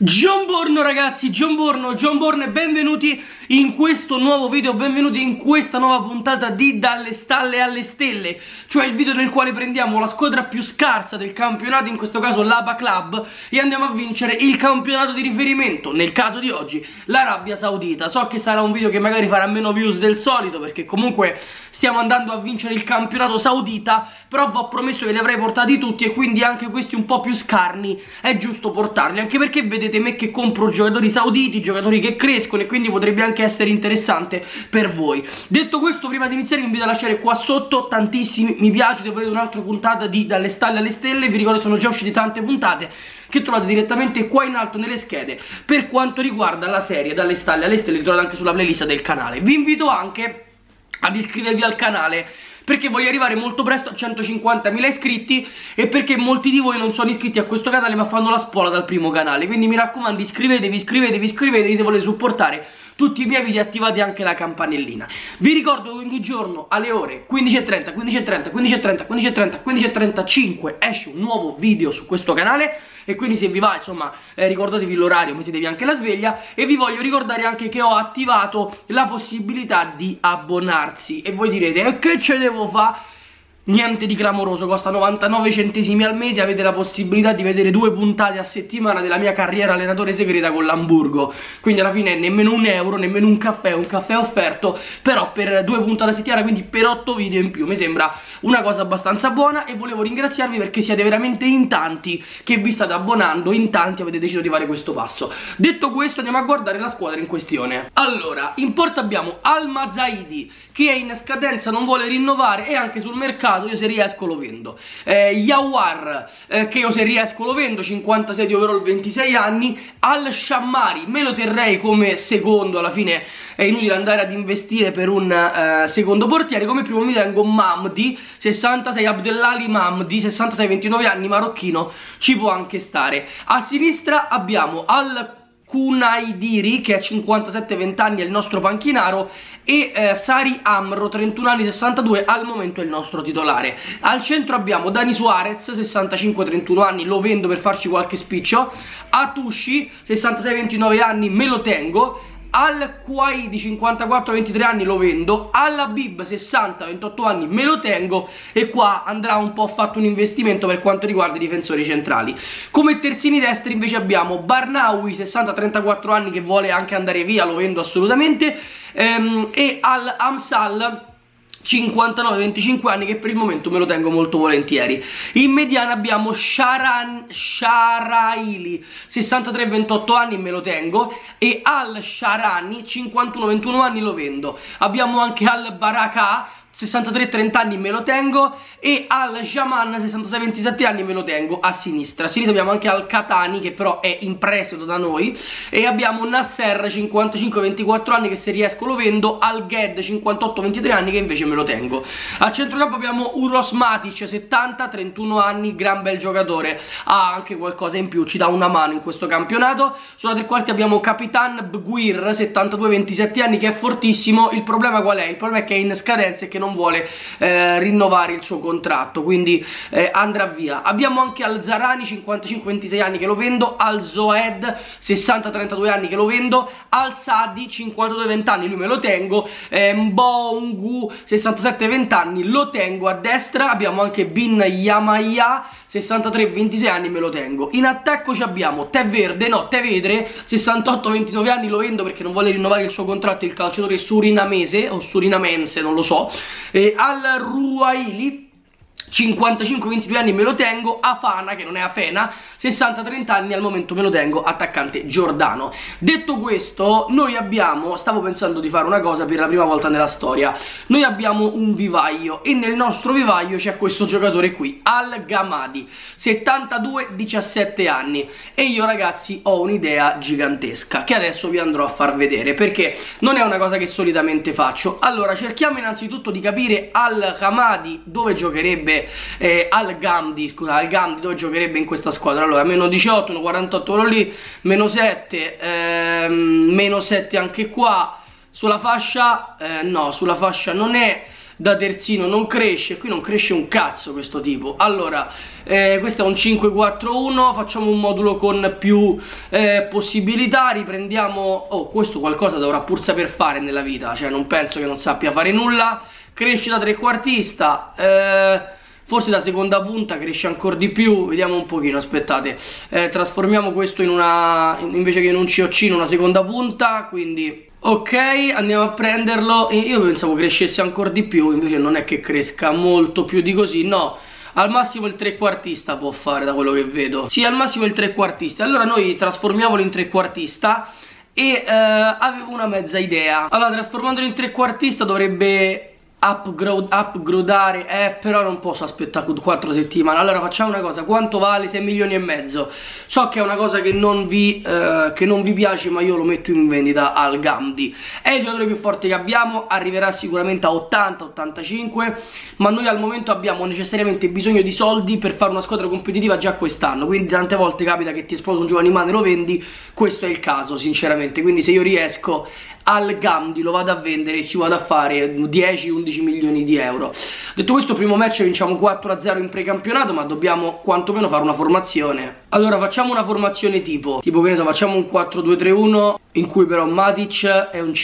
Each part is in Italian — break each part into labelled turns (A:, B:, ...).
A: Buongiorno ragazzi, buongiorno e benvenuti in questo nuovo video, benvenuti in questa nuova puntata di Dalle Stalle alle Stelle, cioè il video nel quale prendiamo la squadra più scarsa del campionato, in questo caso l'Aba Club, e andiamo a vincere il campionato di riferimento, nel caso di oggi l'Arabia Saudita. So che sarà un video che magari farà meno views del solito, perché comunque stiamo andando a vincere il campionato saudita, però vi ho promesso che li avrei portati tutti e quindi anche questi un po' più scarni è giusto portarli, anche perché vedete me che compro giocatori sauditi, giocatori che crescono, e quindi potrebbe anche essere interessante per voi. Detto questo, prima di iniziare vi invito a lasciare qua sotto tantissimi mi piace se volete un'altra puntata di Dalle Stalle alle Stelle. Vi ricordo che sono già uscite tante puntate che trovate direttamente qua in alto nelle schede. Per quanto riguarda la serie Dalle Stalle alle Stelle, li trovate anche sulla playlist del canale. Vi invito anche ad iscrivervi al canale, perché voglio arrivare molto presto a 150.000 iscritti e perché molti di voi non sono iscritti a questo canale ma fanno la spola dal primo canale. Quindi mi raccomando, iscrivetevi se volete supportare tutti i miei video, attivate anche la campanellina. Vi ricordo che ogni giorno alle ore 15:30, 15:30, 15:30, 15:30, 15:35 esce un nuovo video su questo canale, e quindi se vi va, insomma, ricordatevi l'orario, mettetevi anche la sveglia. E vi voglio ricordare anche che ho attivato la possibilità di abbonarsi. E voi direte, e che ce devo fare? Niente di clamoroso, costa 99 centesimi al mese, avete la possibilità di vedere 2 puntate a settimana della mia carriera allenatore segreta con l'Hamburgo. Quindi alla fine nemmeno un euro, nemmeno un caffè offerto, però per 2 puntate a settimana, quindi per 8 video in più. Mi sembra una cosa abbastanza buona e volevo ringraziarvi perché siete veramente in tanti che vi state abbonando, in tanti avete deciso di fare questo passo. Detto questo, andiamo a guardare la squadra in questione. Allora, in porta abbiamo Al-Mazaidi, che è in scadenza, non vuole rinnovare, e anche sul mercato io se riesco lo vendo. Yawar, che io se riesco lo vendo, 56 di overall, 26 anni. Al-Shammari me lo terrei come secondo, alla fine è inutile andare ad investire per un secondo portiere. Come primo mi tengo Mamdi, 66, Abdelali Mamdi, 66, 29 anni, marocchino, ci può anche stare. A sinistra abbiamo Kunaidiri, che ha 57-20 anni, è il nostro panchinaro, e Sari Amro, 31 anni, 62, al momento è il nostro titolare. Al centro abbiamo Dani Suarez, 65-31 anni, lo vendo per farci qualche spiccio. Atushi, 66-29 anni, me lo tengo. Al-Quaidi, 54-23 anni, lo vendo. Al-Habib, 60-28 anni, me lo tengo. E qua andrà un po' fatto un investimento per quanto riguarda i difensori centrali. Come terzini destri invece abbiamo Barnawi, 60-34 anni, che vuole anche andare via, lo vendo assolutamente. E Al-Amsal, 59-25 anni, che per il momento me lo tengo molto volentieri. In mediana abbiamo Sharaili, 63-28 anni, me lo tengo. E Al-Sharani, 51-21 anni, lo vendo. Abbiamo anche Al-Baraka, 63-30 anni, me lo tengo. E Al-Jaman, 66-27 anni, me lo tengo a sinistra. A sinistra abbiamo anche Al-Katani, che però è in prestito da noi. E abbiamo Nasser, 55-24 anni, che se riesco lo vendo. Al-Ghed, 58-23 anni, che invece me lo tengo. Al centrocampo abbiamo Uros Matic, 70-31 anni, gran bel giocatore, ha anche qualcosa in più, ci dà una mano in questo campionato. Sulla tre quarti abbiamo Capitan Bguir, 72-27 anni, che è fortissimo. Il problema qual è? Il problema è che è in scadenza e che non vuole rinnovare il suo contratto, quindi andrà via. Abbiamo anche Al-Zarani, 55-26 anni, che lo vendo. Al-Zoed, 60-32 anni, che lo vendo. Al-Sadi, 52-20 anni, lui me lo tengo. Mbongu, 67-20 anni, lo tengo a destra. Abbiamo anche Bin Yamaya, 63-26 anni, me lo tengo. In attacco ci abbiamo Tevedre, 68-29 anni, lo vendo perché non vuole rinnovare il suo contratto, il calciatore surinamese o surinamense, non lo so. Al-Ruaili, 55-22 anni, me lo tengo. Afana, che non è Afena, 60-30 anni, al momento me lo tengo, attaccante giordano. Detto questo, noi abbiamo, stavo pensando di fare una cosa per la prima volta nella storia. Noi abbiamo un vivaio e nel nostro vivaio c'è questo giocatore qui, Al-Gamadi, 72-17 anni, e io ragazzi ho un'idea gigantesca che adesso vi andrò a far vedere, perché non è una cosa che solitamente faccio. Allora, cerchiamo innanzitutto di capire Al-Gamadi dove giocherebbe, Al-Gamdi dove giocherebbe in questa squadra. Allora, meno 18, 48 quello lì, meno 7, meno 7 anche qua. Sulla fascia, no, sulla fascia non è. da terzino non cresce, qui non cresce un cazzo questo tipo. Allora, questo è un 5-4-1, facciamo un modulo con più possibilità, riprendiamo... Oh, questo qualcosa dovrà pur saper fare nella vita, cioè non penso che non sappia fare nulla. Cresce da trequartista, forse da seconda punta cresce ancora di più, vediamo un pochino, aspettate, trasformiamo questo in una, invece che in un COC, in una seconda punta, quindi... Ok, andiamo a prenderlo. Io pensavo crescesse ancora di più, invece non è che cresca molto più di così, no. Al massimo il trequartista può fare, da quello che vedo. Sì, al massimo il trequartista. Allora noi trasformiamolo in trequartista e avevo una mezza idea. Allora, trasformandolo in trequartista dovrebbe upgradare, però non posso aspettare 4 settimane. Allora facciamo una cosa, quanto vale? 6 milioni e mezzo. So che è una cosa che non vi piace, ma io lo metto in vendita al Gamdi. È il giocatore più forte che abbiamo, arriverà sicuramente a 80-85, ma noi al momento abbiamo necessariamente bisogno di soldi per fare una squadra competitiva già quest'anno, quindi tante volte capita che ti esploda un giovane animale e lo vendi. Questo è il caso sinceramente, quindi se io riesco al Gamdi lo vado a vendere e ci vado a fare 10-11 milioni di euro. Detto questo, primo match vinciamo 4-0 in precampionato, ma dobbiamo quantomeno fare una formazione. Allora facciamo una formazione tipo che ne so, facciamo un 4-2-3-1 in cui però Matic è un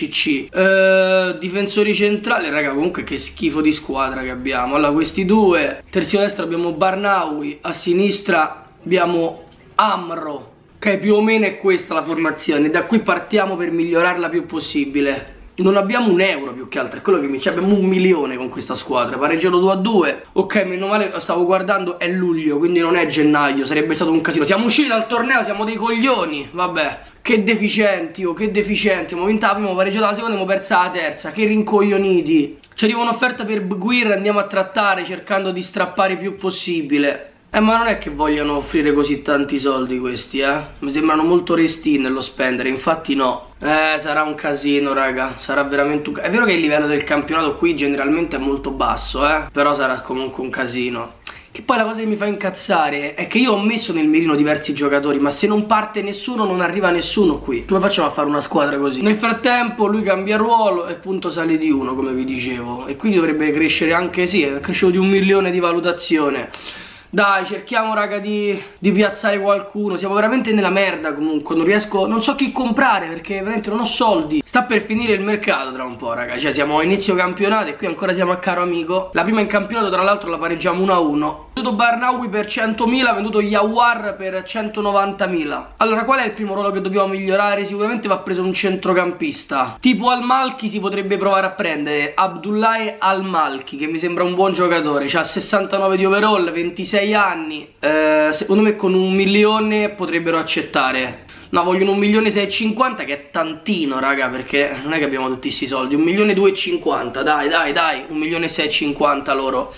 A: CC. Difensori centrali, raga, comunque che schifo di squadra che abbiamo. Allora questi due, terzino destro abbiamo Barnawi, a sinistra abbiamo Amro. Ok, più o meno è questa la formazione. Da qui partiamo per migliorarla più possibile. Non abbiamo un euro più che altro, è quello che mi... abbiamo 1 milione con questa squadra. Pareggiato 2-2. Ok, meno male, stavo guardando, è luglio, quindi non è gennaio, sarebbe stato un casino. Siamo usciti dal torneo, siamo dei coglioni. Vabbè, che deficienti, oh, che deficienti. Abbiamo vinto la prima, abbiamo pareggiato la seconda, abbiamo persa la terza. Che rincoglioniti. Ci arriva un'offerta per Bguir, andiamo a trattare cercando di strappare il più possibile. Ma non è che vogliono offrire così tanti soldi questi, mi sembrano molto resti nello spendere, infatti no. Sarà un casino, raga, sarà veramente un casino. È vero che il livello del campionato qui generalmente è molto basso, però sarà comunque un casino. Che poi la cosa che mi fa incazzare è che io ho messo nel mirino diversi giocatori, ma se non parte nessuno non arriva nessuno qui. Come facciamo a fare una squadra così? Nel frattempo lui cambia ruolo e appunto sale di 1, come vi dicevo, e quindi dovrebbe crescere anche, sì, è cresciuto di 1 milione di valutazione. Dai, cerchiamo raga di piazzare qualcuno. Siamo veramente nella merda comunque. Non so chi comprare perché veramente non ho soldi. Sta per finire il mercato tra un po', raga. Cioè siamo a inizio campionato e qui ancora siamo a caro amico. La prima in campionato tra l'altro la pareggiamo 1-1. Venduto Barnawi per 100.000, venduto Yawar per 190.000. Allora qual è il primo ruolo che dobbiamo migliorare? Sicuramente va preso un centrocampista. Tipo Al-Malki si potrebbe provare a prendere Abdullahi Al-Malki, che mi sembra un buon giocatore. C'ha 69 di overall, 26 anni, secondo me con 1 milione potrebbero accettare. No, vogliono 1.650.000, che è tantino, raga, perché non è che abbiamo tutti questi soldi. 1.250.000, dai, 1.650.000 loro.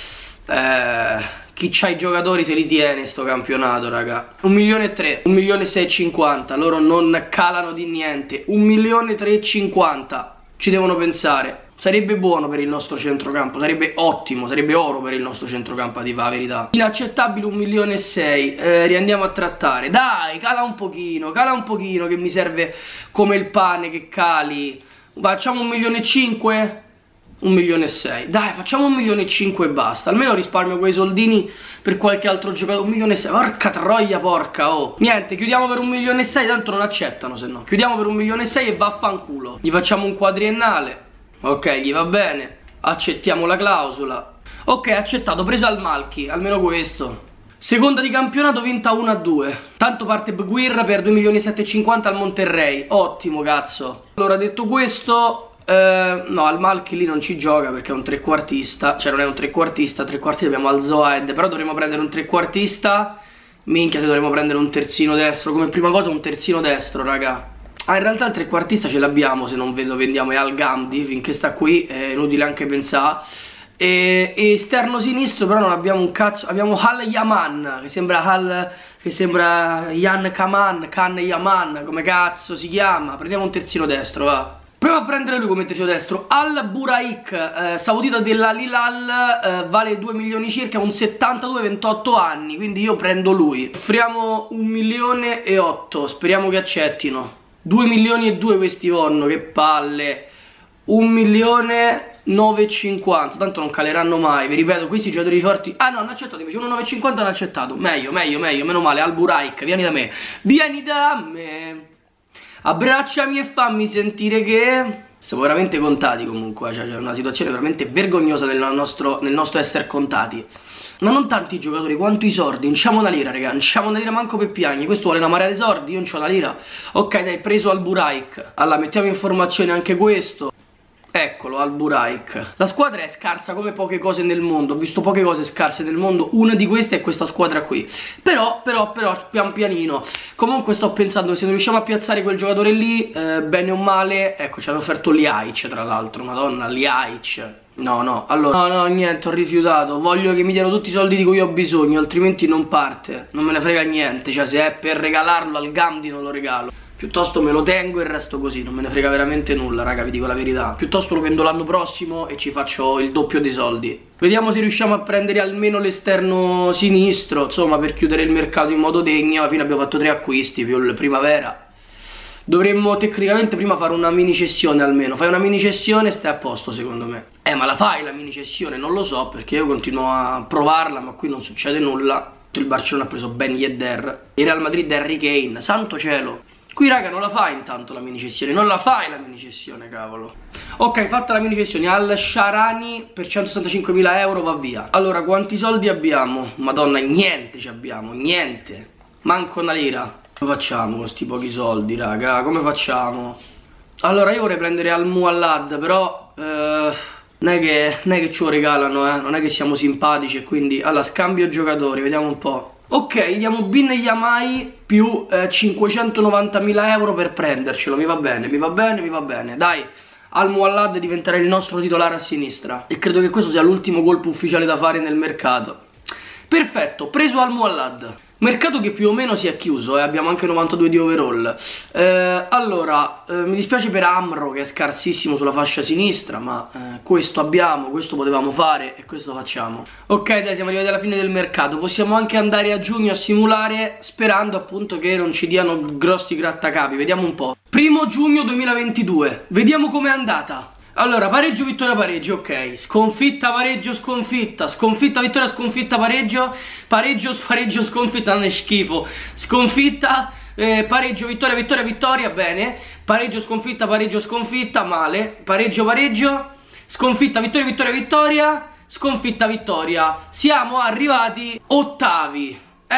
A: Chi c'ha i giocatori se li tiene sto campionato, raga. 1.300.000, 1.650.000, loro non calano di niente. 1.350.000, ci devono pensare. Sarebbe buono per il nostro centrocampo, sarebbe ottimo, sarebbe oro per il nostro centrocampo, a dire la verità. Inaccettabile 1.600.000, riandiamo a trattare. Dai, cala un pochino che mi serve come il pane che cali. Facciamo 1.500.000? 1.600.000, dai, facciamo 1.500.000 e basta. Almeno risparmio quei soldini per qualche altro giocatore. 1.600.000, porca troia, porca, oh. Niente, chiudiamo per 1.600.000, tanto non accettano, se no. Chiudiamo per 1.600.000 e vaffanculo. Gli facciamo un quadriennale. Ok, gli va bene. Accettiamo la clausola. Ok, accettato, preso Al-Malki, almeno questo. Seconda di campionato vinta 1-2. Tanto parte Bguir per 2.750.000 al Monterrey. Ottimo, cazzo. Allora, detto questo, no, Al-Malki lì non ci gioca perché è un trequartista. Cioè non è un trequartista abbiamo Al-Zoaed. Però dovremmo prendere un trequartista. Minchia, dovremmo prendere un terzino destro. Come prima cosa un terzino destro, raga. Ah, in realtà il trequartista ce l'abbiamo, se non lo vendiamo è Al Gamdi, finché sta qui è inutile anche pensare. E esterno sinistro però non abbiamo un cazzo, abbiamo Al Yaman, che sembra Yan Kaman, Khan Yaman, come cazzo si chiama. Prendiamo un terzino destro, va. Proviamo a prendere lui come terzino destro. Al Buraik, saudita dell'Al-Hilal, vale 2 milioni circa, un 72, 28 anni, quindi io prendo lui. Offriamo 1.800.000, speriamo che accettino. 2 milioni e 2 questi vanno, che palle. 1 milione 9,50, tanto non caleranno mai, vi ripeto, questi giocatori forti. Ah no, hanno accettato invece, 1,950 hanno accettato. Meglio, meno male. Al Buraik, vieni da me, abbracciami e fammi sentire che... Siamo veramente contati comunque, cioè c'è una situazione veramente vergognosa nel nostro essere contati. Ma non tanti i giocatori quanto i sordi. Non c'amo una lira, raga, non c'amo una lira manco per piagni. Questo vuole una marea di soldi, io non c'ho una lira. Ok dai, preso Al Buraik. Allora mettiamo in formazione anche questo. Eccolo, Al Buraik. La squadra è scarsa come poche cose nel mondo. Ho visto poche cose scarse nel mondo. Una di queste è questa squadra qui. Però, pian pianino. Comunque sto pensando che se non riusciamo a piazzare quel giocatore lì, bene o male. Ecco, ci hanno offerto Ljajic, tra l'altro. Madonna, Ljajic. No, allora, no, niente, ho rifiutato. Voglio che mi diano tutti i soldi di cui ho bisogno, altrimenti non parte. Non me ne frega niente. Cioè, se è per regalarlo al Gandhi non lo regalo. Piuttosto me lo tengo e resto così, non me ne frega veramente nulla, raga, vi dico la verità. Piuttosto lo vendo l'anno prossimo e ci faccio il doppio dei soldi. Vediamo se riusciamo a prendere almeno l'esterno sinistro, insomma, per chiudere il mercato in modo degno. Alla fine abbiamo fatto 3 acquisti più il primavera. Dovremmo tecnicamente prima fare una mini cessione almeno. Fai una mini cessione e stai a posto secondo me. Ma la fai la mini cessione? Non lo so, perché io continuo a provarla, ma qui non succede nulla. Il Barcellona ha preso Ben Yedder, il Real Madrid Harry Kane, santo cielo. Qui raga non la fai intanto la mini cessione, non la fai la mini cessione, cavolo. Ok, fatta la mini cessione, Al Sharani per 165.000 euro va via. Allora, quanti soldi abbiamo? Madonna, niente ci abbiamo, niente. Manco una lira. Come facciamo con sti pochi soldi, raga? Come facciamo? Allora, io vorrei prendere Al Muallad, però non è che ce lo regalano, non è che siamo simpatici e quindi... Allora, scambio giocatori, vediamo un po'. Ok, diamo Bin Yamai più 590.000 euro per prendercelo, mi va bene. Dai, Al Muallad diventerà il nostro titolare a sinistra. E credo che questo sia l'ultimo colpo ufficiale da fare nel mercato. Perfetto, preso Al Muallad. Mercato che più o meno si è chiuso, abbiamo anche 92 di overall. Allora, mi dispiace per Amro che è scarsissimo sulla fascia sinistra, ma questo abbiamo, questo potevamo fare e questo facciamo. Ok dai, siamo arrivati alla fine del mercato, possiamo anche andare a giugno a simulare, sperando appunto che non ci diano grossi grattacapi, vediamo un po'. 1° giugno 2022, vediamo com'è andata. Allora, pareggio, vittoria, pareggio, ok. Sconfitta, pareggio, sconfitta. Sconfitta, vittoria, sconfitta, pareggio. Pareggio, pareggio, sconfitta, non è schifo. Sconfitta, pareggio, vittoria, vittoria, vittoria, bene. Pareggio, sconfitta, male. Pareggio, pareggio. Sconfitta, vittoria, vittoria, vittoria. Sconfitta, vittoria. Siamo arrivati ottavi.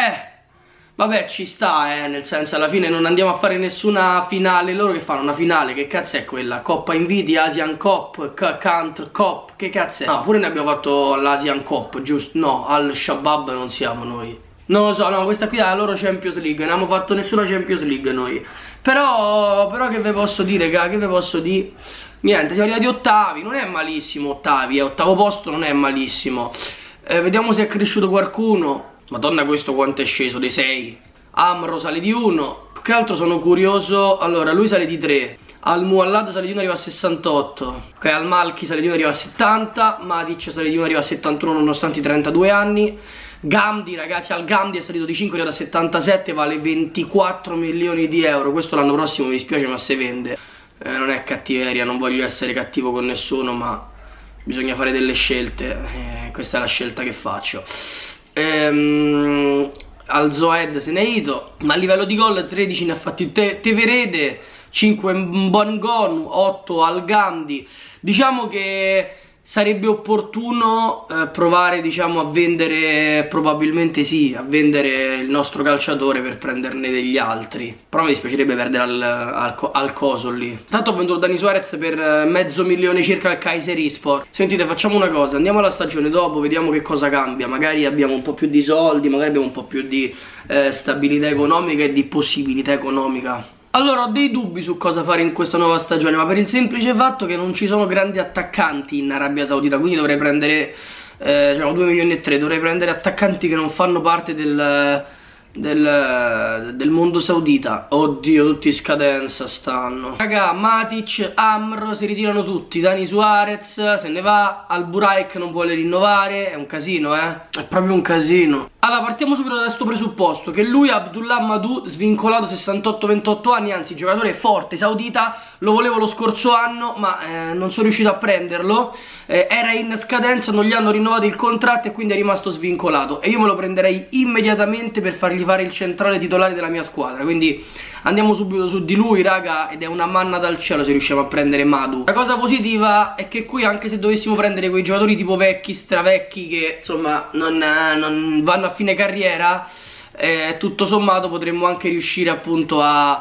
A: Vabbè, ci sta, nel senso, alla fine non andiamo a fare nessuna finale. Loro che fanno una finale, che cazzo è quella? Coppa Nvidia, Asian Cup, Country Cup, che cazzo è? No, pure ne abbiamo fatto l'Asian Cup, giusto? No, al Shabab non siamo noi. Non lo so, no, questa qui è la loro Champions League, non abbiamo fatto nessuna Champions League noi. Però che ve posso dire, raga, che ve posso dire? Niente, siamo arrivati ottavi, non è malissimo ottavi, ottavo posto non è malissimo. Vediamo se è cresciuto qualcuno. Madonna, questo quanto è sceso, dei 6. Amro sale di 1. Più che altro sono curioso. Allora, lui sale di 3. Al Muallad sale di 1, arriva a 68. Ok, Al Malki sale di 1, arriva a 70. Matic sale di 1, arriva a 71 nonostante i 32 anni. Gandhi, ragazzi, Al Gandhi è salito di 5, arriva a 77, vale 24 milioni di euro. Questo l'anno prossimo mi dispiace ma se vende. Non è cattiveria, non voglio essere cattivo con nessuno, ma bisogna fare delle scelte. Questa è la scelta che faccio. Al Zoed se ne è ido, ma a livello di gol 13 ne ha fatti Teverede, 5 Mbangonu, 8 Al Gandhi. Diciamo che sarebbe opportuno provare, diciamo, a vendere, probabilmente sì, a vendere il nostro calciatore per prenderne degli altri. Però mi dispiacerebbe perdere al coso lì. Tanto ho venduto Dani Suarez per $500.000 circa al Kayserispor. Sentite, facciamo una cosa, andiamo alla stagione dopo, vediamo che cosa cambia. Magari abbiamo un po' più di soldi, magari abbiamo un po' più di stabilità economica e di possibilità economica. Allora, ho dei dubbi su cosa fare in questa nuova stagione, ma per il semplice fatto che non ci sono grandi attaccanti in Arabia Saudita, quindi dovrei prendere, diciamo, 2,3 milioni, dovrei prendere attaccanti che non fanno parte del mondo saudita. Oddio, tutti in scadenza stanno. Raga, Matic, Amr si ritirano tutti. Dani Suarez se ne va. Al Buraik non vuole rinnovare. È un casino, è proprio un casino. Allora, partiamo subito da questo presupposto, che lui, Abdullah Madou, svincolato, 68-28 anni, anzi giocatore forte saudita, lo volevo lo scorso anno ma non sono riuscito a prenderlo, era in scadenza, non gli hanno rinnovato il contratto e quindi è rimasto svincolato e io me lo prenderei immediatamente per fargli fare il centrale titolare della mia squadra, quindi andiamo subito su di lui, raga, ed è una manna dal cielo se riusciamo a prendere Madou. La cosa positiva è che qui, anche se dovessimo prendere quei giocatori tipo vecchi, stravecchi, che insomma non vanno a fine carriera, tutto sommato potremmo anche riuscire appunto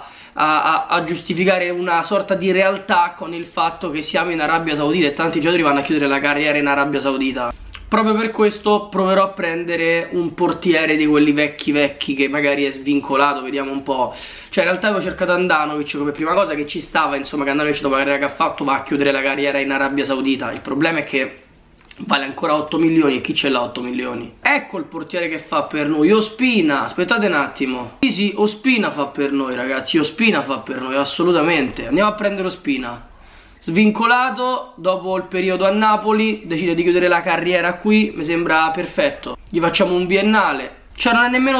A: a giustificare una sorta di realtà con il fatto che siamo in Arabia Saudita e tanti giocatori vanno a chiudere la carriera in Arabia Saudita. Proprio per questo proverò a prendere un portiere di quelli vecchi che magari è svincolato, vediamo un po'. Cioè in realtà avevo cercato Andanovic come prima cosa, che ci stava, insomma, che Andanovic dopo la carriera che ha fatto va a chiudere la carriera in Arabia Saudita. Il problema è che vale ancora 8 milioni e chi ce l'ha 8 milioni? Ecco il portiere che fa per noi, Ospina, aspettate un attimo. Sì, Ospina fa per noi, ragazzi, Ospina fa per noi, assolutamente. Andiamo a prendere Ospina. Svincolato, dopo il periodo a Napoli, decide di chiudere la carriera qui, mi sembra perfetto. Gli facciamo un biennale. Cioè non è nemmeno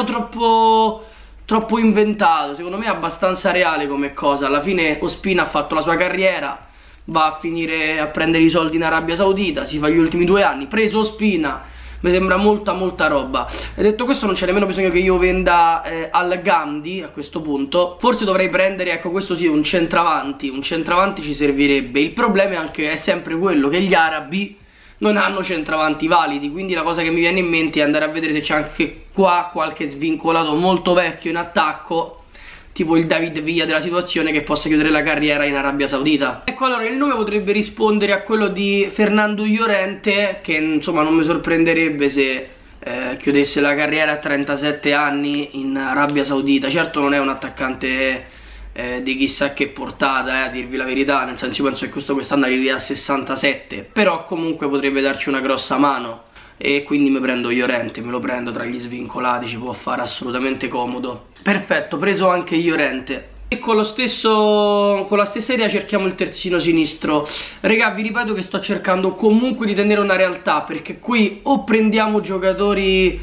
A: troppo inventato, secondo me è abbastanza reale come cosa. Alla fine Ospina ha fatto la sua carriera, va a finire a prendere i soldi in Arabia Saudita, si fa gli ultimi 2 anni, preso Ospina. Mi sembra molta roba. E detto questo non c'è nemmeno bisogno che io venda al Gandhi a questo punto. Forse dovrei prendere, ecco questo sì, un centravanti. Un centravanti ci servirebbe. Il problema è sempre quello che gli arabi non hanno centravanti validi. Quindi la cosa che mi viene in mente è andare a vedere se c'è anche qua qualche svincolato molto vecchio in attacco, tipo il David Villa della situazione, che possa chiudere la carriera in Arabia Saudita. Ecco, allora il nome potrebbe rispondere a quello di Fernando Llorente, che insomma non mi sorprenderebbe se chiudesse la carriera a 37 anni in Arabia Saudita. Certo non è un attaccante di chissà che portata, a dirvi la verità, nel senso io penso che questo quest'anno arrivi a 67, però comunque potrebbe darci una grossa mano. E quindi mi prendo Llorente, me lo prendo tra gli svincolati, ci può fare assolutamente comodo. Perfetto, preso anche Llorente. E con la stessa idea cerchiamo il terzino sinistro. Raga, vi ripeto che sto cercando comunque di tenere una realtà, perché qui o prendiamo giocatori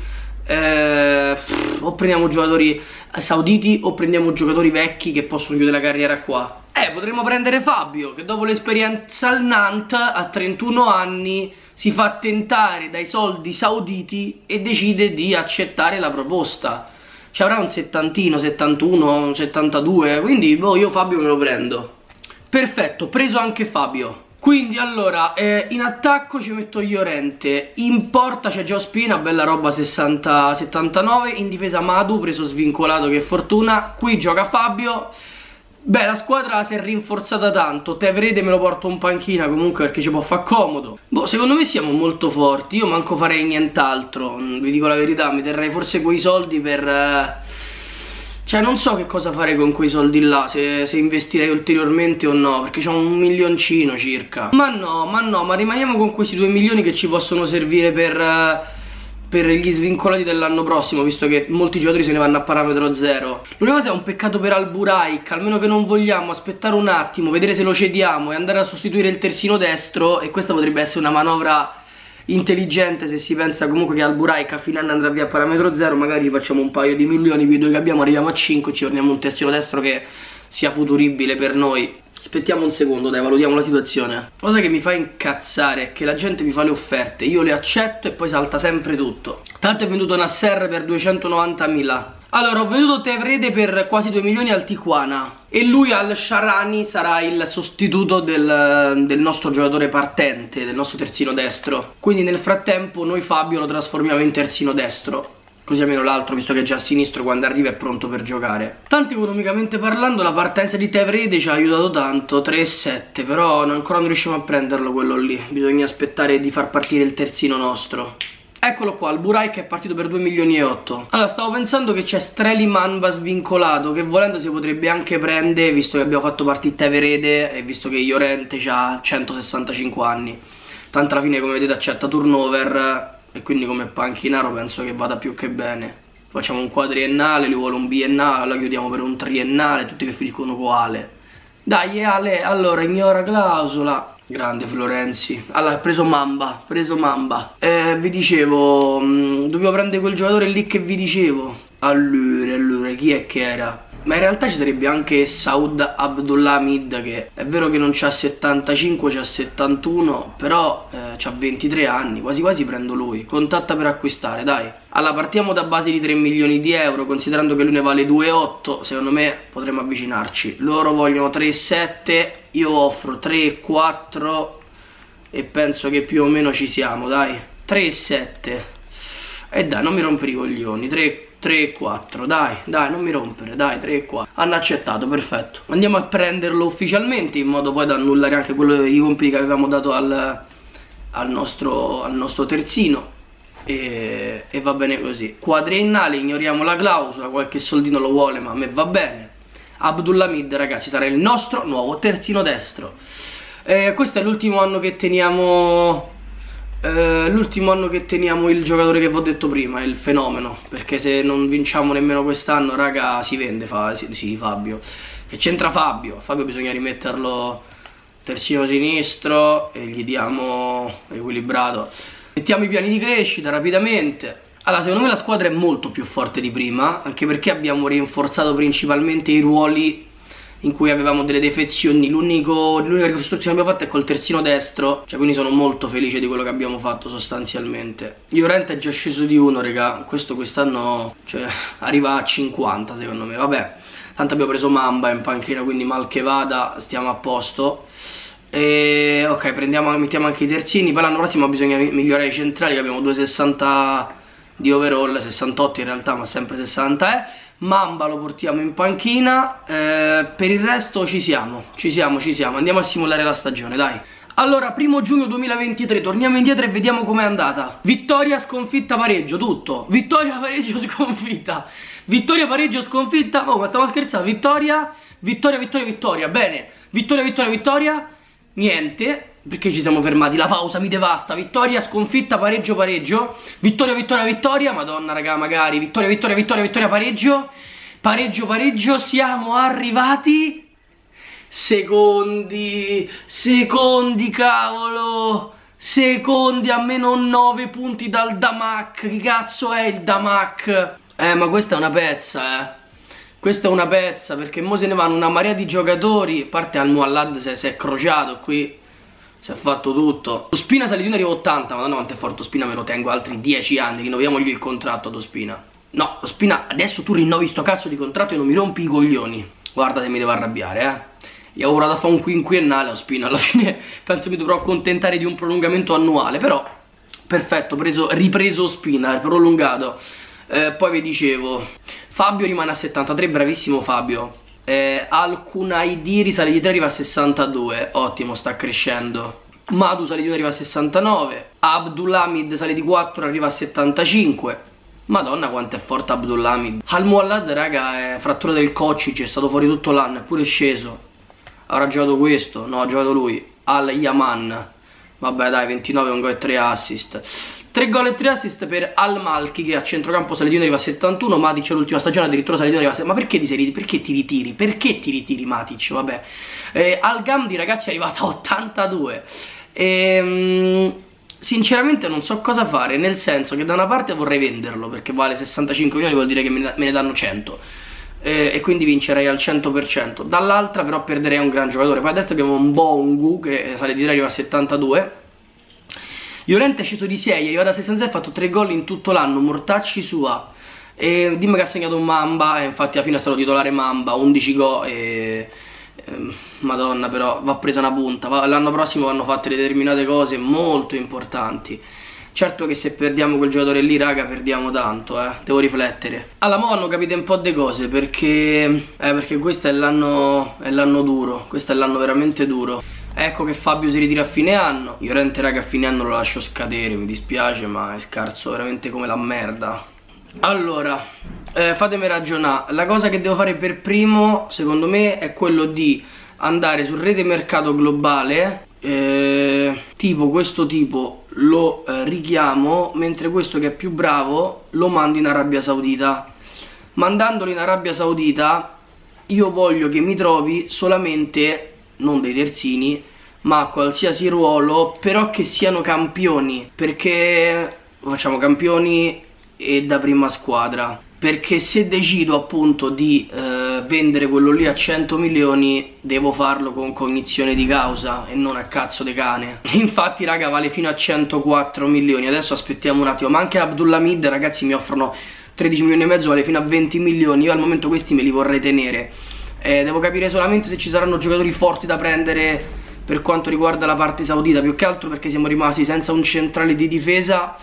A: sauditi o prendiamo giocatori vecchi che possono chiudere la carriera qua. Potremmo prendere Fabio, che dopo l'esperienza al Nantes a 31 anni si fa tentare dai soldi sauditi e decide di accettare la proposta. Ci avrà un settantino, 71, 72, quindi boh, io Fabio me lo prendo. Perfetto, preso anche Fabio. Quindi allora, in attacco ci metto Llorente, in porta c'è già Ospina, bella roba, 60-79, in difesa Madou, preso svincolato, che fortuna, qui gioca Fabio. Beh, la squadra si è rinforzata tanto. Tevrede me lo porto in panchina comunque perché ci può far comodo. Boh, secondo me siamo molto forti. Io manco farei nient'altro, vi dico la verità. Mi terrei forse quei soldi per... Cioè non so che cosa fare con quei soldi là, se investirei ulteriormente o no, perché c'ho un milioncino circa. Ma rimaniamo con questi 2 milioni che ci possono servire per gli svincolati dell'anno prossimo, visto che molti giocatori se ne vanno a parametro zero. L'unica cosa è un peccato per Al Buraik, almeno che non vogliamo aspettare un attimo, vedere se lo cediamo e andare a sostituire il terzino destro, e questa potrebbe essere una manovra intelligente se si pensa comunque che Al Buraik a fine anno andrà via a parametro zero. Magari facciamo un paio di milioni, vi due che abbiamo, arriviamo a 5, ci torniamo un terzino destro che sia futuribile per noi. Aspettiamo un secondo, dai, valutiamo la situazione. Cosa che mi fa incazzare è che la gente mi fa le offerte, io le accetto e poi salta sempre tutto. Tanto è venduto Nasser per 290.000. Allora, ho venduto Tevrede per quasi 2 milioni al Tijuana, e lui al Sharani sarà il sostituto del nostro giocatore partente, del nostro terzino destro. Quindi nel frattempo noi Fabio lo trasformiamo in terzino destro, così almeno l'altro, visto che è già a sinistro, quando arriva è pronto per giocare. Tanto economicamente parlando la partenza di Tevrede ci ha aiutato tanto, 3,7, però ancora non riusciamo a prenderlo quello lì. Bisogna aspettare di far partire il terzino nostro. Eccolo qua, il Buraik è partito per 2 milioni e 8. Allora, stavo pensando che c'è Streli Manba svincolato, che volendo si potrebbe anche prendere, visto che abbiamo fatto partire Tevrede e visto che Llorente ha 165 anni. Tanto alla fine, come vedete, accetta turnover, e quindi come panchinaro penso che vada più che bene. facciamo un quadriennale, lui vuole un biennale, la chiudiamo per un triennale, tutti che finiscono con Ale. Dai Ale, allora ignora clausola. Grande Florenzi. Allora, preso Mamba, vi dicevo, dovevo prendere quel giocatore lì che vi dicevo. Allora, chi è che era? Ma in realtà ci sarebbe anche Saud Abdulhamid, che è vero che non c'ha 75, c'ha 71, però c'ha 23 anni, quasi quasi prendo lui. Contatta per acquistare, dai. Allora, partiamo da base di 3 milioni di euro, considerando che lui ne vale 2,8, secondo me potremmo avvicinarci. Loro vogliono 3,7, io offro 3,4 e penso che più o meno ci siamo, dai. 3,7. E dai, non mi rompere i coglioni, 3,4, dai, non mi rompere, dai, 3,4. Hanno accettato, perfetto. Andiamo a prenderlo ufficialmente, in modo poi da annullare anche i compiti che avevamo dato al nostro terzino. E va bene così. Quadriennale, ignoriamo la clausola, qualche soldino lo vuole, ma a me va bene. Abdulhamid, ragazzi, sarà il nostro nuovo terzino destro. Questo è l'ultimo anno che teniamo... il giocatore che vi ho detto prima, il fenomeno, perché se non vinciamo nemmeno quest'anno, raga, si vende sì, Fabio. Che c'entra Fabio? Fabio bisogna rimetterlo terzino sinistro e gli diamo equilibrato. Mettiamo i piani di crescita rapidamente. Allora, secondo me la squadra è molto più forte di prima, anche perché abbiamo rinforzato principalmente i ruoli in cui avevamo delle defezioni. L'unica ricostruzione che abbiamo fatto è col terzino destro, cioè, quindi sono molto felice di quello che abbiamo fatto sostanzialmente. Llorente è già sceso di 1, raga, quest'anno, cioè, arriva a 50 secondo me. Vabbè, tanto abbiamo preso Mamba in panchina, quindi mal che vada stiamo a posto. E ok, mettiamo anche i terzini. Poi l'anno prossimo bisogna migliorare i centrali, che abbiamo 2,60 di overall, 68 in realtà, ma sempre 60 è. Mamba lo portiamo in panchina, per il resto ci siamo, andiamo a simulare la stagione, dai. Allora, 1° giugno 2023, torniamo indietro e vediamo com'è andata. Vittoria, sconfitta, pareggio, tutto. Vittoria, pareggio, sconfitta. Vittoria, pareggio, sconfitta. Oh, ma stiamo scherzando? Vittoria, bene. Vittoria, niente. Perché ci siamo fermati? La pausa mi devasta. Vittoria, sconfitta, pareggio. Vittoria. Madonna, raga, magari. Vittoria, pareggio. Pareggio. Siamo arrivati. Secondi, cavolo. Secondi a meno 9 punti dal Damac. Che cazzo è il Damac? Ma questa è una pezza, Questa è una pezza, perché mo se ne vanno una marea di giocatori. A parte Al-Muallad si è crociato qui. Si è fatto tutto. Ospina sale di 1 arriva 80. Madonna quanto è forte Ospina, me lo tengo altri 10 anni. Rinnoviamogli il contratto ad Ospina. No, Ospina, adesso tu rinnovi sto cazzo di contratto e non mi rompi i coglioni. Guarda se mi devo arrabbiare, Io ho provato a fare un quinquennale a Ospina. Alla fine penso mi dovrò accontentare di un prolungamento annuale. Però, perfetto, ripreso Ospina, prolungato. Poi vi dicevo, Fabio rimane a 73, bravissimo Fabio. Al-Kunaidi risale di 3, arriva a 62. Ottimo, sta crescendo. Madu sale di 1, arriva a 69. Abdulhamid sale di 4, arriva a 75. Madonna quanto è forte Abdulhamid. Al-Muallad, raga, è frattura del coccige, è stato fuori tutto l'anno, è pure sceso. Avrà giocato questo? No, ha giocato lui. Al-Yaman. Vabbè dai, 29, un gol e 3 assist. 3 gol e 3 assist per Al-Malki, che a centrocampo sale di 1, arriva a 71. Matic l'ultima stagione addirittura sale di 1, arriva a 71. Ma perché ti ritiri? Perché ti ritiri Matic? Vabbè. Al-Gamdi, ragazzi, è arrivata a 82. Sinceramente non so cosa fare, nel senso che da una parte vorrei venderlo, perché vale 65 milioni, vuol dire che me ne danno 100. E quindi vincerei al 100%. Dall'altra però perderei un gran giocatore. Poi a destra abbiamo un Bongu che sale di 3, arriva a 72. Llorente è sceso di 6, è arrivato a 66, ha fatto 3 gol in tutto l'anno, mortacci sua. E dimmi che ha segnato un Mamba, e infatti alla fine è stato titolare Mamba, 11 gol e... Madonna, però va presa una punta. L'anno prossimo vanno fatte determinate cose molto importanti. Certo che se perdiamo quel giocatore lì, raga, perdiamo tanto, devo riflettere. Alla mo' hanno capito un po' di cose, perché questo è l'anno duro. Questo è l'anno veramente duro. Ecco che Fabio si ritira a fine anno. Llorente, raga, a fine anno lo lascio scadere, mi dispiace, ma è scarso veramente come la merda. Allora, fatemi ragionare. La cosa che devo fare per primo, secondo me, è quello di andare sul rete mercato globale, tipo questo tipo, lo richiamo, mentre questo che è più bravo lo mando in Arabia Saudita. Mandandolo in Arabia Saudita io voglio che mi trovi solamente, non dei terzini, ma qualsiasi ruolo, però che siano campioni, perché facciamo campioni e da prima squadra. Perché se decido appunto di vendere quello lì a 100 milioni devo farlo con cognizione di causa e non a cazzo di cane. Infatti raga vale fino a 104 milioni. Adesso aspettiamo un attimo. Ma anche Abdulhamid ragazzi mi offrono 13 milioni e mezzo, vale fino a 20 milioni. Io al momento questi me li vorrei tenere. Devo capire solamente se ci saranno giocatori forti da prendere per quanto riguarda la parte saudita. Più che altro perché siamo rimasti senza un centrale di difesa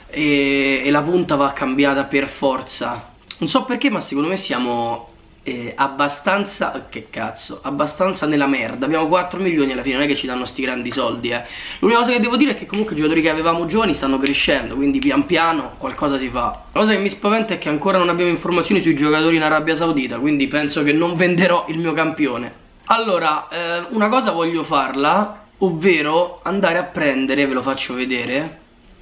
A: e la punta va cambiata per forza. Non so perché, ma secondo me siamo abbastanza, che cazzo, abbastanza nella merda. Abbiamo 4 milioni alla fine, non è che ci danno sti grandi soldi, L'unica cosa che devo dire è che comunque i giocatori che avevamo giovani stanno crescendo, quindi pian piano qualcosa si fa. La cosa che mi spaventa è che ancora non abbiamo informazioni sui giocatori in Arabia Saudita, quindi penso che non venderò il mio campione. Allora, una cosa voglio farla, ovvero andare a prendere, ve lo faccio vedere,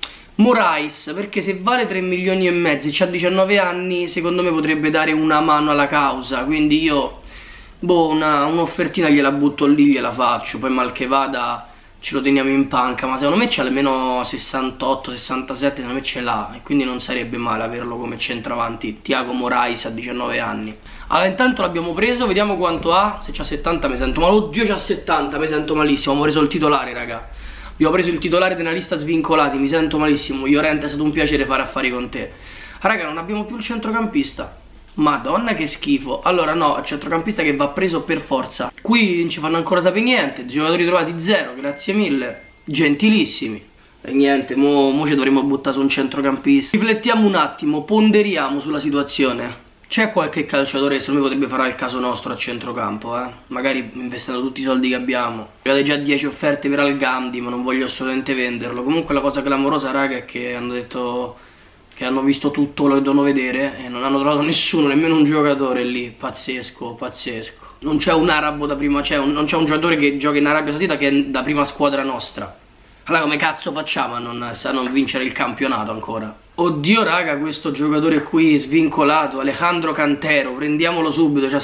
A: Moraes, perché se vale 3 milioni e mezzo e c'ha 19 anni, secondo me potrebbe dare una mano alla causa. Quindi io, boh, un'offertina gliela butto lì, gliela faccio. Poi mal che vada ce lo teniamo in panca. Ma secondo me c'è almeno 68, 67, secondo me ce l'ha. E quindi non sarebbe male averlo come centravanti. Thiago Moraes a 19 anni. Allora intanto l'abbiamo preso, vediamo quanto ha. Se c'ha 70 mi sento male. Oddio c'ha 70, mi sento malissimo. Abbiamo preso il titolare raga. Abbiamo preso il titolare della lista svincolati, mi sento malissimo. Llorente, è stato un piacere fare affari con te. Raga, non abbiamo più il centrocampista. Madonna che schifo. Allora no, il centrocampista che va preso per forza. Qui non ci fanno ancora sapere niente. Giocatori trovati 0, grazie mille. Gentilissimi. E niente, mo ci dovremmo buttare su un centrocampista. Riflettiamo un attimo, ponderiamo sulla situazione. C'è qualche calciatore che secondo me potrebbe fare il caso nostro a centrocampo, magari investendo tutti i soldi che abbiamo. Avete già 10 offerte per Al Ghamdi, ma non voglio assolutamente venderlo. Comunque la cosa clamorosa raga è che hanno detto che hanno visto tutto quello che devono vedere e non hanno trovato nessuno, nemmeno un giocatore lì. Pazzesco, pazzesco. Non c'è un arabo da prima, non c'è un giocatore che gioca in Arabia Saudita che è da prima squadra nostra. Allora come cazzo facciamo a non vincere il campionato ancora? Oddio raga, questo giocatore qui svincolato, Alejandro Cantero, prendiamolo subito, c'ha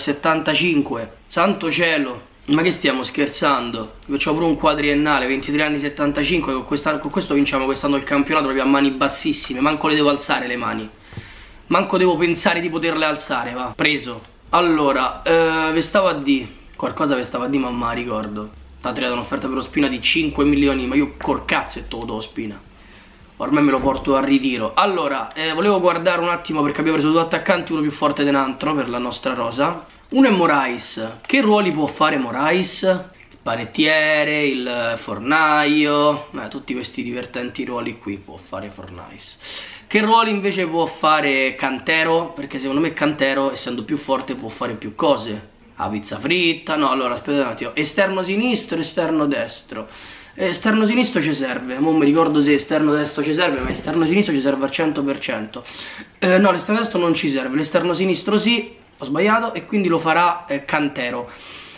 A: 75, santo cielo. Ma che stiamo scherzando? Facciamo pure un quadriennale, 23 anni 75, con questo vinciamo quest'anno il campionato proprio a mani bassissime, manco le devo alzare le mani. Manco devo pensare di poterle alzare, va, preso. Allora, vi stavo a dire, qualcosa vi stavo a dire ma non mi ricordo. T'ha tirato un'offerta per Ospina di 5 milioni, ma io col cazzetto lo do Ospina. Ormai me lo porto a ritiro. Allora, volevo guardare un attimo perché abbiamo preso due attaccanti, uno più forte di un altro per la nostra rosa. Uno è Moraes. Che ruoli può fare Moraes? Il panettiere, il fornaio, tutti questi divertenti ruoli qui può fare Fornais. Che ruoli invece può fare Cantero? Perché secondo me Cantero, essendo più forte, può fare più cose. La pizza fritta, no, allora aspetta un attimo. Esterno sinistro, esterno destro. Esterno sinistro ci serve, non mi ricordo se esterno destro ci serve, ma esterno sinistro ci serve al 100%. No, l'esterno destro non ci serve, l'esterno sinistro sì, ho sbagliato, e quindi lo farà Cantero.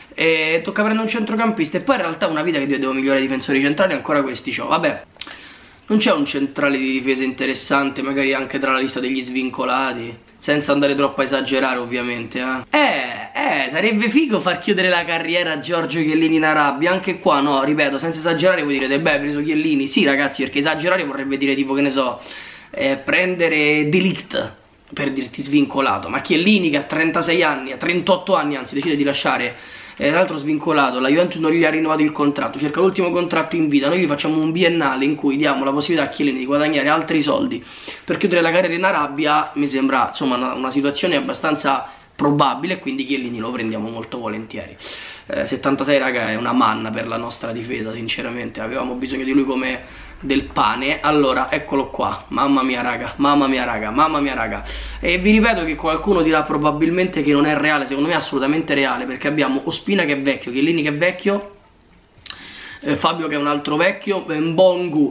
A: Tocca prendere un centrocampista, e poi in realtà una vita che io devo migliorare i difensori centrali, ancora questi c'ho, vabbè. Non c'è un centrale di difesa interessante, magari anche tra la lista degli svincolati, senza andare troppo a esagerare ovviamente, sarebbe figo far chiudere la carriera a Giorgio Chiellini in Arabia. Anche qua no, ripeto, senza esagerare voi direte, beh, hai preso Chiellini. Sì ragazzi, perché esagerare vorrebbe dire tipo, che ne so, prendere De Ligt, per dirti svincolato. Ma Chiellini che a 36 anni, a 38 anni anzi, decide di lasciare l'altro svincolato, la Juventus non gli ha rinnovato il contratto, cerca l'ultimo contratto in vita, noi gli facciamo un biennale in cui diamo la possibilità a Chiellini di guadagnare altri soldi per chiudere la carriera in Arabia. Mi sembra insomma una situazione abbastanza probabile, quindi Chiellini lo prendiamo molto volentieri. 76 raga è una manna per la nostra difesa, sinceramente avevamo bisogno di lui come del pane. Allora eccolo qua, mamma mia raga, mamma mia raga, mamma mia raga. E vi ripeto che qualcuno dirà probabilmente che non è reale, secondo me è assolutamente reale, perché abbiamo Ospina che è vecchio, Chiellini che è vecchio, Fabio che è un altro vecchio, Mbongu,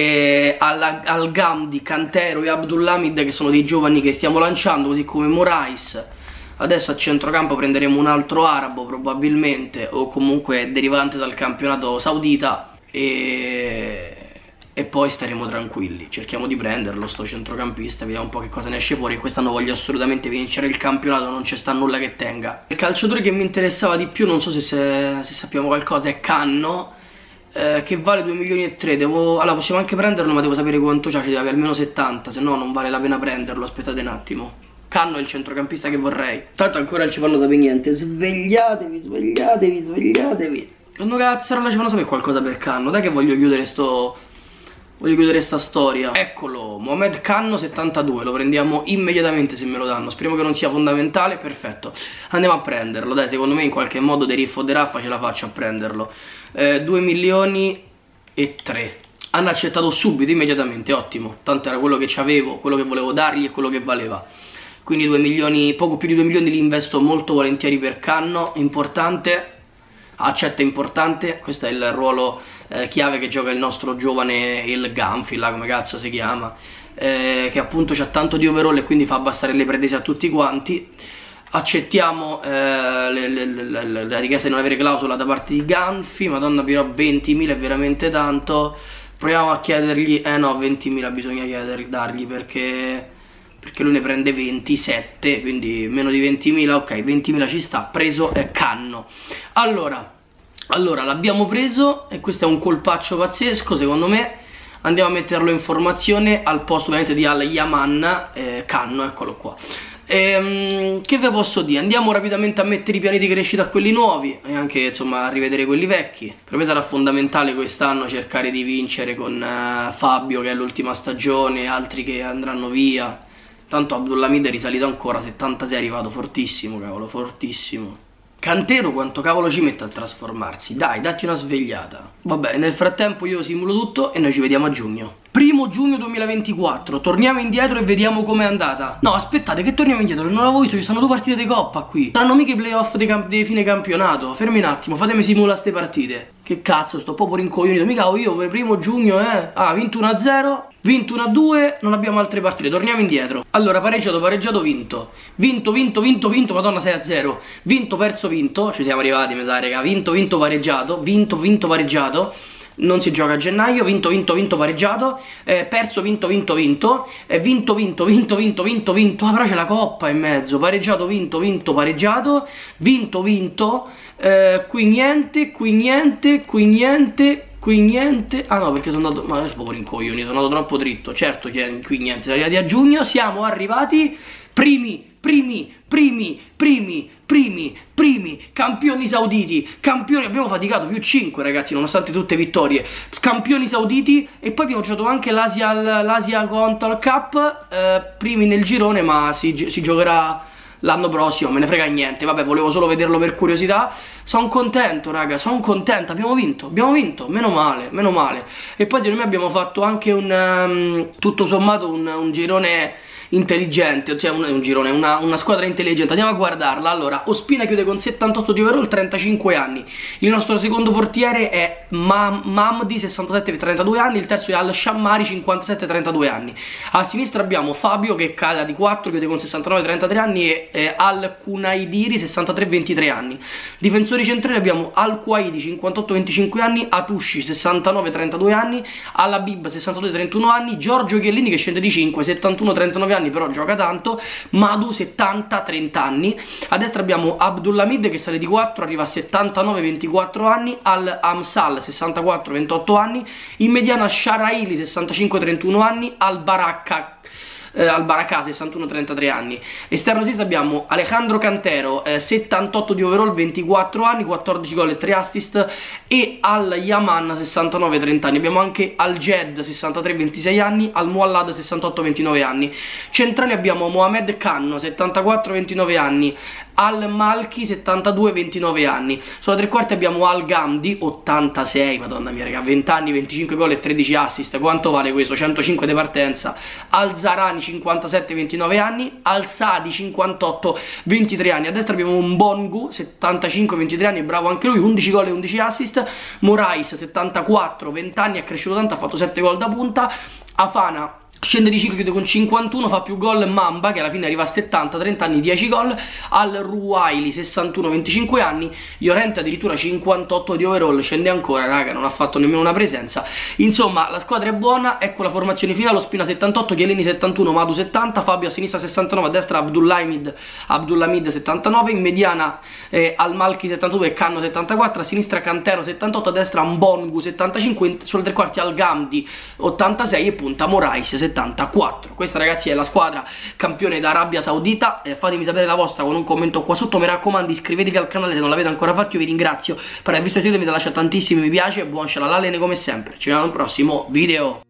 A: Al Ghamdi, Cantero e Abdulhamid che sono dei giovani che stiamo lanciando, così come Moraes. Adesso a centrocampo prenderemo un altro arabo probabilmente, o comunque derivante dal campionato saudita, e e poi staremo tranquilli. Cerchiamo di prenderlo sto centrocampista, vediamo un po' che cosa ne esce fuori. Quest'anno voglio assolutamente vincere il campionato, non c'è sta nulla che tenga. Il calciatore che mi interessava di più, non so se sappiamo qualcosa, è Canno, che vale 2 milioni e 3. Allora possiamo anche prenderlo, ma devo sapere quanto c'ha, ci deve avere almeno 70, se no non vale la pena prenderlo. Aspettate un attimo. Canno è il centrocampista che vorrei. Tanto ancora non ci fanno sapere niente. Svegliatevi, svegliatevi, svegliatevi. Quando cazzarola ci fanno sapere qualcosa per Canno? Dai che voglio chiudere sta storia. Eccolo, Mohamed Canno 72. Lo prendiamo immediatamente se me lo danno. Speriamo che non sia fondamentale. Perfetto, andiamo a prenderlo. Dai, secondo me in qualche modo De Riffo De Raffa ce la faccio a prenderlo. 2 milioni e 3. Hanno accettato subito, immediatamente, ottimo. Tanto era quello che c'avevo, quello che volevo dargli e quello che valeva. Quindi 2 milioni, poco più di 2 milioni li investo molto volentieri per Canno. Importante, accetta importante. Questo è il ruolo chiave che gioca il nostro giovane, il Ganfi, là come cazzo si chiama, che appunto c'ha tanto di overall e quindi fa abbassare le pretese a tutti quanti. Accettiamo la richiesta di non avere clausola da parte di Ganfi. Madonna, però 20.000 è veramente tanto. Proviamo a chiedergli, no, 20.000 bisogna dargli perché lui ne prende 27, quindi meno di 20.000, ok, 20.000 ci sta, preso Canno. Allora l'abbiamo preso e questo è un colpaccio pazzesco secondo me. Andiamo a metterlo in formazione al posto ovviamente di Al-Yaman. Canno, eccolo qua. Che vi posso dire? Andiamo rapidamente a mettere i piani di crescita a quelli nuovi e anche insomma a rivedere quelli vecchi. Per me sarà fondamentale quest'anno cercare di vincere con Fabio, che è l'ultima stagione, altri che andranno via. Tanto Abdulhamid è risalito ancora, 76 è arrivato, fortissimo, cavolo, fortissimo. Cantero quanto cavolo ci mette a trasformarsi? Dai, datti una svegliata. Vabbè, nel frattempo io simulo tutto e noi ci vediamo a giugno. 1° giugno 2024, torniamo indietro e vediamo com'è andata. No, aspettate, che torniamo indietro, non l'avevo visto, ci stanno 2 partite di Coppa qui. Saranno mica i playoff di fine campionato. Fermi un attimo, fatemi simulare ste partite. Che cazzo, sto proprio rincoglionito. Mica io per 1° giugno, vinto 1-0, vinto 1-2, non abbiamo altre partite, torniamo indietro. Allora, pareggiato, vinto. Vinto, madonna 6-0. Vinto, perso, vinto. Ci siamo arrivati, mi sa, raga. Vinto, pareggiato. Vinto, pareggiato. Non si gioca a gennaio. Vinto, pareggiato. Perso, vinto. Vinto. Ah, però c'è la coppa in mezzo. Pareggiato, vinto, pareggiato. Vinto. Qui niente. Ah no, perché sono andato, ma sono proprio rincoglionito, sono andato troppo dritto. Certo che qui niente, siamo arrivati a giugno. Siamo arrivati primi, campioni sauditi, abbiamo faticato, più 5 ragazzi, nonostante tutte vittorie, campioni sauditi. E poi abbiamo giocato anche l'Asia Control Cup, primi nel girone, ma si giocherà l'anno prossimo, me ne frega niente. Vabbè, volevo solo vederlo per curiosità. Sono contento, raga, sono contento. Abbiamo vinto, meno male. E poi secondo me abbiamo fatto anche tutto sommato un girone intelligente, cioè una squadra intelligente. Andiamo a guardarla. Allora, Ospina chiude con 78 di overall, 35 anni. Il nostro secondo portiere è Mamdi, 67, 32 anni. Il terzo è Al-Shammari, 57, 32 anni. A sinistra abbiamo Fabio che cala di 4, chiude con 69, 33 anni, e Al-Kunaidiri, 63, 23 anni. Difensori centrali abbiamo Al-Quaidi, 58, 25 anni, Atushi, 69, 32 anni, Al-Habib, 62, 31 anni, Giorgio Chiellini che scende di 5, 71, 39 anni, però gioca tanto, Madu 70, 30 anni. A destra abbiamo Abdulhamid che sale di 4, arriva a 79, 24 anni, Al-Amsal 64, 28 anni, in mediana Sharaili 65, 31 anni, Al-Baraka 61, 33 anni. Esterno sinistra abbiamo Alejandro Cantero, 78 di overall, 24 anni, 14 gol e 3 assist, e Al-Yaman 69, 30 anni. Abbiamo anche Al-Jed 63, 26 anni, Al-Muallad 68, 29 anni. Centrali abbiamo Mohamed Canno 74, 29 anni, Al-Malki 72, 29 anni. Sulla tre quarti abbiamo Al-Ghamdi 86, madonna mia raga, 20 anni, 25 gol e 13 assist. Quanto vale questo? 105 di partenza. Al-Zarani 57, 29 anni, Al-Sadi 58, 23 anni. A destra abbiamo un Bongu 75, 23 anni, bravo anche lui, 11 gol e 11 assist. Morais 74, 20 anni, è cresciuto tanto, ha fatto 7 gol da punta. Afana Scende di 5, chiude con 51, fa più gol Mamba, che alla fine arriva a 70, 30 anni, 10 gol. Al Ruwaili 61, 25 anni. Llorente addirittura 58 di overall, scende ancora, raga, non ha fatto nemmeno una presenza. Insomma, la squadra è buona, ecco la formazione finale: Ospina 78, Chiellini 71, Madu 70, Fabio a sinistra 69, a destra Abdulhamid 79, in mediana Al-Malki 72 e Canno 74, a sinistra Cantero 78, a destra Mbongu 75, sulle tre quarti Al-Ghamdi 86 e punta Morais 74. Questa, ragazzi, è la squadra campione d'Arabia Saudita. Fatemi sapere la vostra con un commento qua sotto. Mi raccomando, iscrivetevi al canale se non l'avete ancora fatto. Io vi ringrazio per aver visto il video, mi lascia tantissimi mi piace. Buon shalala come sempre, ci vediamo al prossimo video.